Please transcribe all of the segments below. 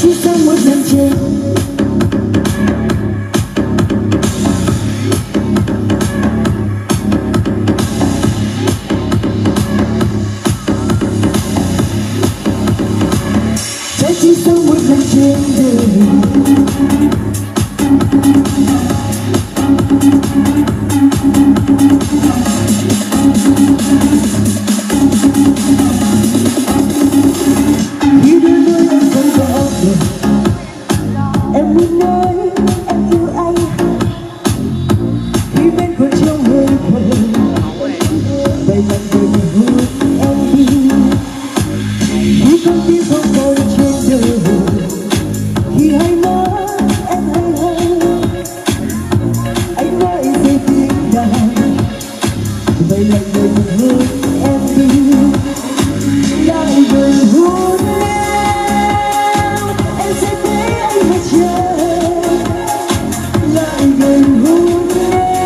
chỉ sau một lần chơi. Chỉ sau một lần trên đời. Khi đôi môi em không có được, em muốn nói em yêu anh. Khi bên còn trong hơi thở, vậy mà đừng hút em đi. Khi con tim không còn trên đời, khi hai má em hay hay, anh nói gì tiếng đàn. Vậy là đừng hút em đi, lại đừng hút em sẽ thấy anh mà chờ. Lại đừng hút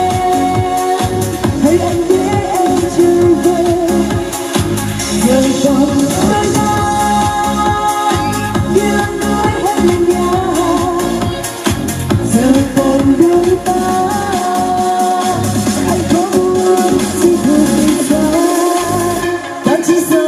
hãy anh biết em chưa về. Giờ còn đôi ta như anh nói hết lên nhà. Giờ còn đôi ta anh có muốn gì thôi thì sao. Ta chỉ sợ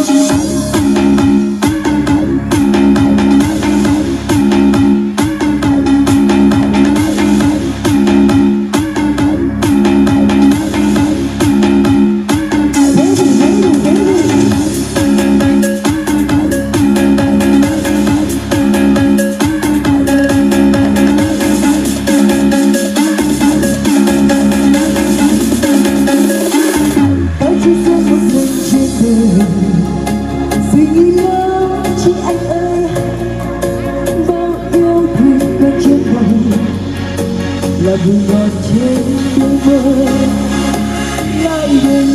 suy nghĩ lắm chỉ anh ơi. Bao yêu thương có trên vòng là buồn ngọt trên đôi môi. Lại